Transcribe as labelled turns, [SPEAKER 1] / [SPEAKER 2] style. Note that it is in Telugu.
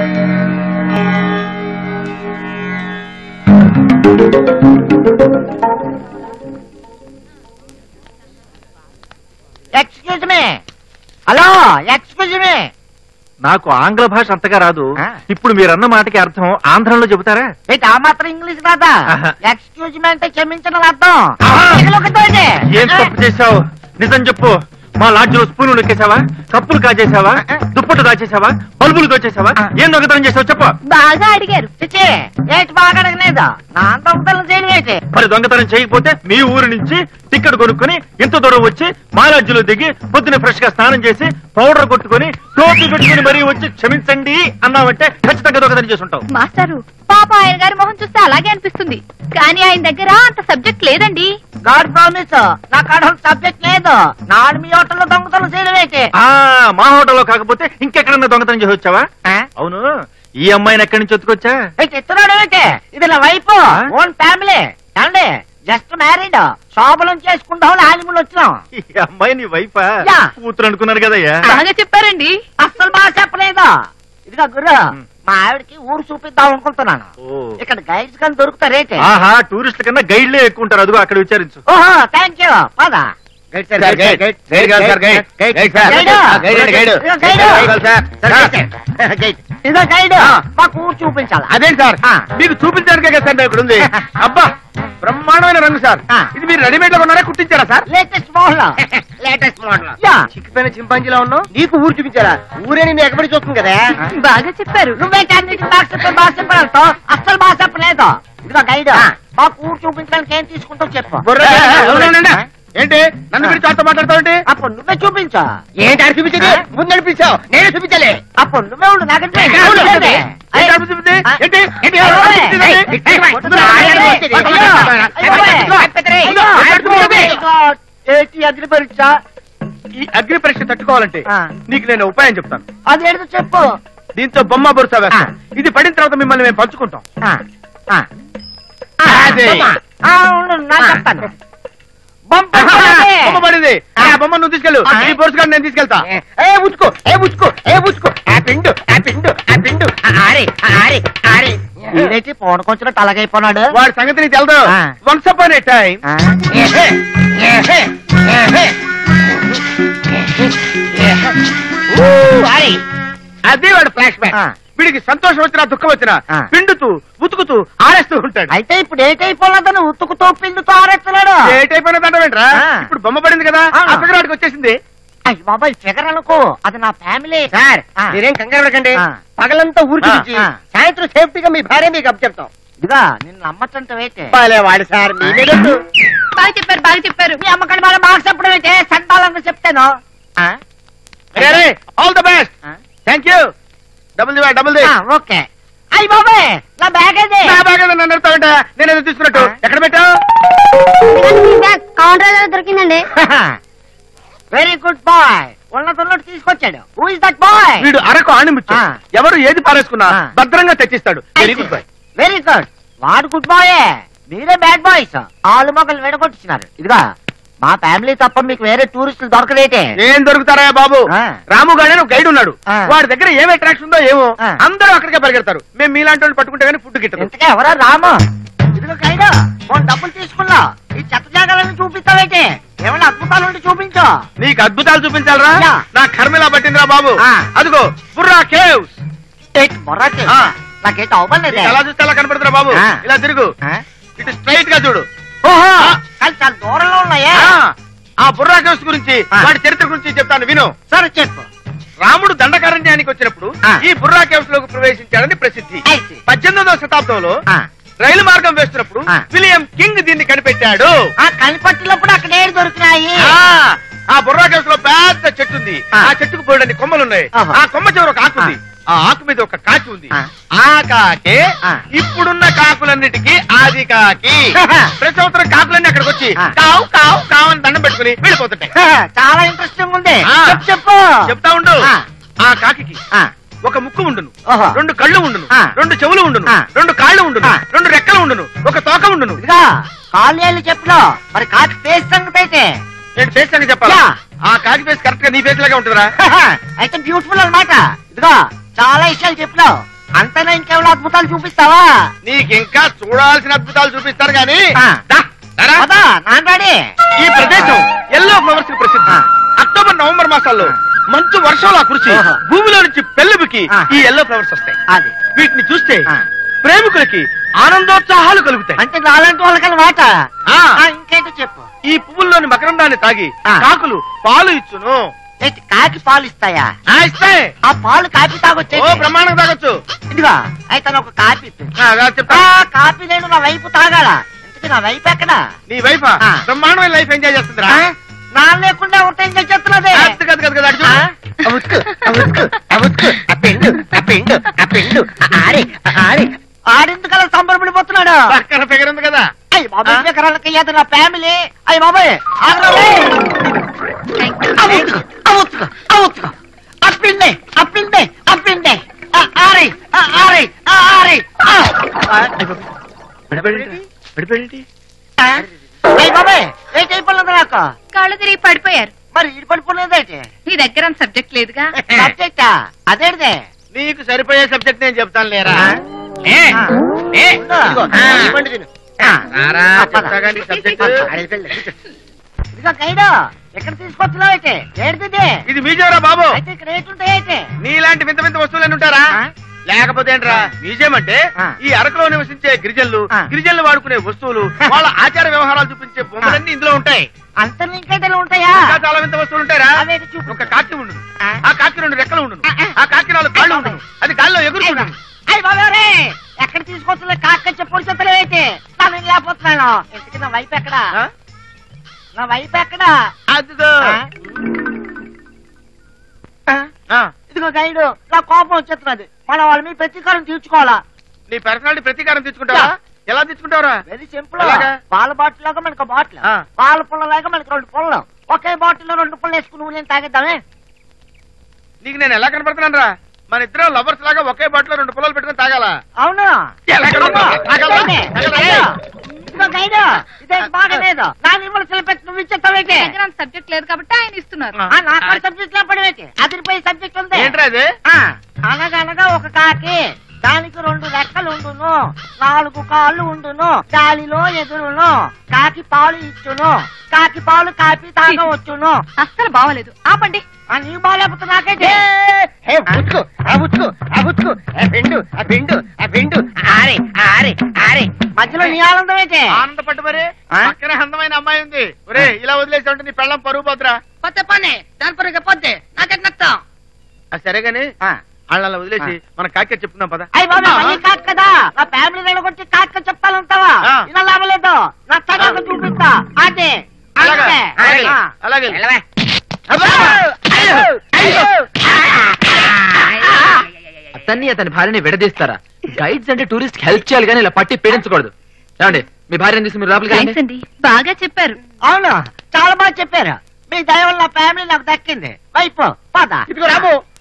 [SPEAKER 1] Excuse me. Hello, excuse me.
[SPEAKER 2] నాకు ఆంగ్ల భాష అంతగా రాదు. ఇప్పుడు మీరన్న మాటకి అర్థం ఆంధ్రంలో చెబుతారా?
[SPEAKER 1] ఆ మాత్రం ఇంగ్లీష్ రాదా? ఎక్స్క్యూజ్ మీ అంటే క్షమించడం అర్థం.
[SPEAKER 2] ఏం తప్పు చేశావు? నిజం చెప్పు. మా లాడ్జిలో స్పూన్లు నొక్కేసావా? కప్పులు కాజేసావా? దుప్పట్లు దాచేసావా? బల్బులు దోచేసావా? ఏం దొంగతనం చేసావు చెప్పు.
[SPEAKER 1] బాగా అడిగారు. ఏంటి బాగా అడగలేదు? నా దొంగతనం చేయడం ఏంటి?
[SPEAKER 2] మరి దొంగతనం చేయకపోతే మీ ఊరు నుంచి టికెట్ కొనుక్కుని ఇంత దూరం వచ్చి మా లాడ్జిలో దిగి పొద్దున ఫ్రెష్ గా స్నానం చేసి పౌడర్ కొట్టుకుని టోపీ పెట్టుకుని మరీ వచ్చి క్షమించండి అన్నావంటే ఖచ్చితంగా దొంగతనం చేసి ఉంటావు.
[SPEAKER 3] మాస్టారు, పాప ఆయన గారి మొహం చూస్తే అలాగే అనిపిస్తుంది, కానీ ఆయన దగ్గర అంత సబ్జెక్ట్ లేదండి.
[SPEAKER 1] గాడ్ ప్రామిస్, నాకు అక్కడ సబ్జెక్ట్ లేదు. నాడు మీ హోటల్లో దొంగతనం చేయడం ఏంటి?
[SPEAKER 2] మా హోటల్లో కాకపోతే ఇంకెక్కడన్నా దొంగతనం చేసి వచ్చావా? అవును, ఈ అమ్మాయిని ఎక్కడి నుంచి వచ్చుకొచ్చా?
[SPEAKER 1] చెప్తున్నాడు ఏంటి? ఇది నా వైఫ్, ఓన్ ఫ్యామిలీ. అండి జస్ట్ మ్యారీడ్, శోభనం చేసుకుంటాం హాలిమూలు వచ్చినాం.
[SPEAKER 2] ఈ అమ్మాయి నీ వైఫా? కూతురు అనుకున్నాను కదయ్యా.
[SPEAKER 3] బాగా చెప్పారండి.
[SPEAKER 1] అస్సలు బాగా చెప్పలేదు. ఇదిగా గుర్రు, మా ఆవిడకి ఊరు చూపిద్దాం అనుకుంటున్నాను. ఇక్కడ గైడ్స్ కానీ దొరుకుతారేంటి?
[SPEAKER 2] ఆహా, టూరిస్టుల కన్నా గైడ్లే ఎక్కువ ఉంటారు. అదిగో అక్కడ విచారించు.
[SPEAKER 1] ఓహో, థ్యాంక్ యూ. పదా ఇదో గైడ్, మాకు ఊరు చూపించాలి.
[SPEAKER 2] అదే సార్, మీకు చూపించడానికే కదా సార్ ఇక్కడ ఉంది. అబ్బా, బ్రహ్మాండమైన రంగు సార్. ఇది మీరు రెడీమేడ్ లో ఉన్నారా, కుట్టించారా sir?
[SPEAKER 1] Latest model. Latest model.
[SPEAKER 2] చిక్కిపోయిన చింపాంజీలా ఉన్నావు. నీకు ఊరు చూపించారా? ఊరే నేను ఎక్కడికి చూస్తుంది కదా.
[SPEAKER 3] బాగా చెప్పారు.
[SPEAKER 1] నువ్వే బాగా చెప్పాలంటో అస్సలు బాగా చెప్పలేదు. ఇదిగో గైడ్, మాకు ఊరు చూపించడానికి ఏం తీసుకుంటావు చెప్పు.
[SPEAKER 2] ఏంటి నన్ను మీరు చాటుతో మాట్లాడతావు?
[SPEAKER 1] అప్పుడు నువ్వే చూపించా.
[SPEAKER 2] ఏంటి అది చూపించేది? ముందు నడిపించావు, నేనే చూపించాలి.
[SPEAKER 1] అప్పుడు నువ్వే ఉండు, నాకంటే అగ్ని పరీక్ష.
[SPEAKER 2] ఈ అగ్ని పరీక్ష తట్టుకోవాలంటే నీకు నేను ఉపాయం చెప్తాను.
[SPEAKER 1] అదేంటో చెప్పు.
[SPEAKER 2] దీంతో బొమ్మ బొరుసా వేస్తాం. ఇది పడిన తర్వాత మిమ్మల్ని మేము పంచుకుంటాం.
[SPEAKER 1] చెప్తాను.
[SPEAKER 2] బొమ్మ పడింది, ఆ బొమ్మ నువ్వు తీసుకెళ్ళు. ఈ బొరుసు గారు నేను తీసుకెళ్తా.
[SPEAKER 1] ఏంటి పోనుకొచ్చినట్టు అలాగైపోయినాడు?
[SPEAKER 2] వాడి సంగతి నీకు తెలదు. Once upon a time. అది వాడు ఫ్లాష్ బ్యాక్. వీడికి సంతోషం వచ్చినా దుఃఖం వచ్చినా పిండుతూ ఉతుకుతూ ఆరేస్తూ ఉంటాడు.
[SPEAKER 1] అయితే ఇప్పుడు ఏటైపోలేదని ఉతుకుతూ పిండుతూ ఆరేస్తున్నాడు.
[SPEAKER 2] ఏటైపోయినదంటవేంట్రా? ఇప్పుడు బొమ్మ పడింది కదా, అప్పటికి వచ్చేసింది.
[SPEAKER 1] అయ్యి బాబాయ్, ఫిగర్ అనుకో, అది నా ఫ్యామిలీ.
[SPEAKER 2] సార్ మీరేం కంగారు పడకండి. పగలంతా ఊరికి సాయంత్రం సేఫ్టీగా మీ భార్య మీకు అప్ చెప్తాం.
[SPEAKER 1] ఇదిగా నిన్ను నమ్మచ్చంటే
[SPEAKER 2] వాడు సార్
[SPEAKER 3] బాగా చెప్పారు, బాగా చెప్పారు.
[SPEAKER 1] మీ అమ్మకండి వాళ్ళ బాగా చెప్పడం అయితే సంతాలంగా చెప్తాను.
[SPEAKER 2] All the best. Thank you. Double
[SPEAKER 1] okay. అయ్యి బాబాయ్, నా బ్యాగ్ అది.
[SPEAKER 2] నా బ్యాగ్ నన్ను అడుగుతావంట, నేను ఏదో తీసుకున్నట్టు. ఎక్కడ పెట్టావు?
[SPEAKER 3] కౌంటర్ దొరికిందండి.
[SPEAKER 1] Very good boy. ఉన్నతున్నట్టు తీసుకొచ్చాడు. Who is that boy?
[SPEAKER 2] వీడు అరకు ఆణిముచ్చు. ఎవరు ఏది పారేసుకున్నా భద్రంగా తెచ్చిస్తాడు. Very good boy.
[SPEAKER 1] Very good. వాడు గుడ్ బాయే, మీరే బ్యాడ్ బాయ్స్. ఆలు మొక్కలు విడగొట్టిస్తున్నారు. ఇదిగా మా ఫ్యామిలీ తప్ప మీకు వేరే టూరిస్టులు దొరకలేటే.
[SPEAKER 2] ఏం దొరుకుతారా బాబు? రాము గానే గైడ్ ఉన్నాడు. వాడి దగ్గర ఏం అట్రాక్షన్ ఉందో ఏమో, అందరూ అక్కడికే పరిగెడతారు. మేము మీలాంటి వాళ్ళు పట్టుకుంటే గానీ ఫుడ్ గిట్టదు.
[SPEAKER 1] ఇంతకే ఎవరా రాము? ఇదిగో గైడ్, డబ్బులు తీసుకున్నా ఈ చెత్త జాగాలను చూపిస్తావైతే. ఏమన్నా అద్భుతాలు ఉండి చూపించు.
[SPEAKER 2] నీకు అద్భుతాలు చూపించాలరా? నా కర్మిలా పట్టిందిరా బాబు. అదిగో బుర్రా కేవ్స్.
[SPEAKER 1] బుర్రా కేవ్స్ నాకేంటి అవ్వలేదు.
[SPEAKER 2] ఎలా చూస్తే అలా కనపడుతురా బాబు. ఇలా తిరుగు, ఇటు స్ట్రైట్ గా చూడు.
[SPEAKER 1] ఓహో, చాలా దూరంలో ఉన్నాయా?
[SPEAKER 2] ఆ బుర్రా కేవ్స్ గురించి, వాడి చరిత్ర గురించి చెప్తాను విను.
[SPEAKER 1] సరే చెప్పు.
[SPEAKER 2] రాముడు దండకారణ్యానికి వచ్చినప్పుడు ఈ బుర్రా కేవ్స్ లోకి ప్రవేశించాడని ప్రసిద్ధి. 18వ శతాబ్దంలో రైలు మార్గం వేస్తున్నప్పుడు విలియం కింగ్ దీన్ని కనిపెట్టాడు.
[SPEAKER 1] కనిపెట్టినప్పుడు అక్కడ ఏడు దొరికినాయి.
[SPEAKER 2] ఆ బుర్రా కేవ్స్ లో పెద్ద చెట్టు ఉంది. ఆ చెట్టుకు బోల్డన్ని కొమ్మలున్నాయి. ఆ కొమ్మ చివర ఒక ఆకు ఉంది. ఆ ఆకు మీద ఒక కాకి ఉంది. ఆ కాకే ఇప్పుడున్న కాకులన్నిటికీ ఆది కాకి. ప్రతి సంవత్సరం కాకులన్నీ అక్కడికి వచ్చి కావు కావు కావు అని దండం పెట్టుకుని వెళ్ళిపోతుంటాయి.
[SPEAKER 1] చాలా ఇంట్రెస్టింగ్ ఉంది. చెప్పు.
[SPEAKER 2] చెప్తా ఉండు. ఆ కాకి ఒక ముక్కు ఉండును, 2 కళ్ళు ఉండును, 2 చెవులు ఉండును, 2 కాళ్ళు ఉండును, 2 రెక్కలు ఉండును, ఒక తోక ఉండును.
[SPEAKER 1] కాళ్ళు చెప్పినా మరి కాకి ఫేస్ సంగతి అయితే
[SPEAKER 2] నేను ఫేస్ అని చెప్పాలా? ఆ కాకి ఫేస్ కరెక్ట్ గా నీ ఫేస్ లాగా ఉంటుందిరా.
[SPEAKER 1] అయితే బ్యూటిఫుల్ అన్నమాట. ఇదిగా చాలా విషయాలు చెప్పినావు. అంతేనా ఇంకేమైనా అద్భుతాలు చూపిస్తావా?
[SPEAKER 2] నీకింకా చూడాల్సిన అద్భుతాలు చూపిస్తారు గాని
[SPEAKER 1] నాన్నడి
[SPEAKER 2] ఈ ప్రదేశం ఎల్లో ఫ్లవర్స్ కి ప్రసిద్ధి. అక్టోబర్ నవంబర్ మాసాల్లో మంచు వర్షంలా కురిసి భూమిలో నుంచి పెళ్ళుబికి ఈ ఎల్లో ఫ్లవర్స్ వస్తాయి. వీటిని చూస్తే ప్రేమికులకి ఆనందోత్సాహాలు కలుగుతాయి.
[SPEAKER 1] అంటే అలాంటి వాళ్ళకన్నా మాట ఇంకేంటో చెప్పు.
[SPEAKER 2] ఈ పువ్వుల్లోని మకరందాన్ని తాగి కాకులు పాలు ఇచ్చును.
[SPEAKER 1] కాకి పాలు ఇస్తాయా?
[SPEAKER 2] ఇస్తాయి.
[SPEAKER 1] ఆ పాలు కాపీ తాగొచ్చు.
[SPEAKER 2] బ్రహ్మాండం తాగొచ్చు.
[SPEAKER 1] ఇదిగా అయితే ఒక కాపీ
[SPEAKER 2] చెప్తా.
[SPEAKER 1] కాపీ నేను నా వైపు తాగాల. ఇంతకీ నా వైపు ఎక్కడ?
[SPEAKER 2] నీ వైఫ్ బ్రహ్మాండమైన లైఫ్ ఎంజాయ్ చేస్తుందిరా.
[SPEAKER 1] నా లేకుండా ఒకటి ఎంజాయ్ చేస్తున్నదే. ఆడెందుకలా సంబరపడిపోతున్నాడు?
[SPEAKER 2] పక్కన ఫిగర్ ఉంది కదా.
[SPEAKER 1] అయ్యి బాబాయ్ ఫిగరాలకి నా ఫ్యామిలీ. అయ్యి బాబాయ్ అప్పిండే అప్పిండే అప్పిండే ఆరే ఆరే ఆరే. అయ్యి బాబాయ్ ఏంటి అయిపోలేదు నాకు?
[SPEAKER 3] కాళ్ళు తిరిగి పడిపోయారు.
[SPEAKER 1] మరి ఇది పడిపోలేదేంటి?
[SPEAKER 3] నీ దగ్గర సబ్జెక్ట్ లేదుగా.
[SPEAKER 1] సబ్జెక్టా? అదేంటిదే?
[SPEAKER 2] నీకు సరిపోయే సబ్జెక్ట్ నేను చెప్తాను లేరా.
[SPEAKER 1] ఇదిగో గైడు ఎక్కడ తీసుకొచ్చినావు? అయితే ఏంటిది?
[SPEAKER 2] ఇది మ్యూజియం బాబు.
[SPEAKER 1] అయితే ఇక్కడ ఏంటుంటాయి?
[SPEAKER 2] నీలాంటి వింత వింత వస్తువులు ఉంటారా? లేకపోతే ఏంట్రా మ్యూజియం అంటే ఈ అరకులో నివసించే గిరిజనులు వాడుకునే వస్తువులు, వాళ్ళ ఆచార వ్యవహారాలు చూపించే బొమ్మలన్నీ ఇందులో ఉంటాయి.
[SPEAKER 1] అంత ఇంకేదైనా ఉంటాయా?
[SPEAKER 2] చాలా వింత వస్తువులు ఉంటాయరా. ఒక కాకి ఉండును, ఆ కాకి 2 రెక్కలు ఉండును, ఆ కాకి 4 కాళ్ళు ఉండును, అది గాల్లో ఎగురుకుంటాను.
[SPEAKER 1] అయ్యి బాబారే ఎక్కడ తీసుకొస్తున్నా కాక చెప్పుడు చెత్తలే. అయితే నేను లేకపోతున్నాను. ఇంతకీ నా వైపు ఎక్కడా? నా వైపు ఎక్కడా?
[SPEAKER 2] అదిగో
[SPEAKER 1] ఇదిగో గైడు నా కోపం వచ్చేస్తున్నది. మన వాళ్ళ మీద ప్రతీకారం తీర్చుకోవాలా?
[SPEAKER 2] నీ పర్సనాలిటీ ప్రతీకారం తీర్చుకుంటావా? ఎలా తీర్చుకుంటావరా?
[SPEAKER 1] Very simple. పాల బాటిల్ లాగా మనకు బాటిల్, పాల పుల్ల లాగా మనకు 2 పుల్లలు. ఒకే బాటిల్ లో 2 పుల్లలు వేసుకుని నువ్వు నేను తాగేద్దామే.
[SPEAKER 2] నీకు నేను ఎలా కనపడుతున్నాను రా? మన ఇద్దరం లవర్స్ లాగా ఒకే బాటిల్ లో 2 పుల్లలు పెట్టుకుని తాగాలా?
[SPEAKER 1] అవును. ఇదే బాగలేదు. నా నిమ్మలు పెట్టి నువ్వు ఇచ్చేస్తావేంటి?
[SPEAKER 3] సబ్జెక్ట్ లేదు కాబట్టి ఆయన ఇస్తున్నారు.
[SPEAKER 1] నాకు సబ్జెక్ట్ లో పడివేంటి? అదిరిపోయి సబ్జెక్ట్ ఉంది.
[SPEAKER 2] ఏంట్రా అది?
[SPEAKER 1] అనగనగా ఒక కాకి, దానికి 2 రెక్కలు ఉండును, 4 కాళ్ళు ఉండును, గాలిలో ఎదురును, కాకి పాలు ఇచ్చును, కాకి పాలు కాపీ తాగవచ్చును.
[SPEAKER 3] అస్సలు బాగోలేదు, ఆపండి.
[SPEAKER 1] నీవు బాగాలేకపోతే నాకైతే మధ్యలో నీ ఆనందం అయితే.
[SPEAKER 2] ఆనందపట్టు మరి పక్కనే అందమైన అమ్మాయి ఉంది. ఒరే ఇలా వదిలేసి ఉంటే నీ పెళ్ళం పరుగు పోతురా.
[SPEAKER 1] పోతే పని దాని పరుగు పోతే నాకే నచ్చం.
[SPEAKER 2] సరేగాని వాళ్ళ వదిలేసి మన కాకి చెప్పుకుందాం పద.
[SPEAKER 1] అయ్యి బాబా కాదు కదా, నా ఫ్యామిలీ వెళ్ళగొట్టి కాక చెప్పాలంటావా? ఇలా లాభలేదు. నా తగ్గ చూపిస్తా. అదే
[SPEAKER 2] అలాగే
[SPEAKER 4] అతన్ని అతని భార్యని విడదీస్తారా? గైడ్స్ అంటే టూరిస్ట్ హెల్ప్ చేయాలి కానీ ఇలా పట్టి పీడించకూడదు. ఏమండి మీ భార్యను తీసి మీరు లోపలికి
[SPEAKER 3] బాగా చెప్పారు.
[SPEAKER 1] అవును చాలా బాగా చెప్పారు. మీ దయ వల్ల నా ఫ్యామిలీ నాకు దక్కింది. వైపు పద.
[SPEAKER 2] ఇదిగో రాము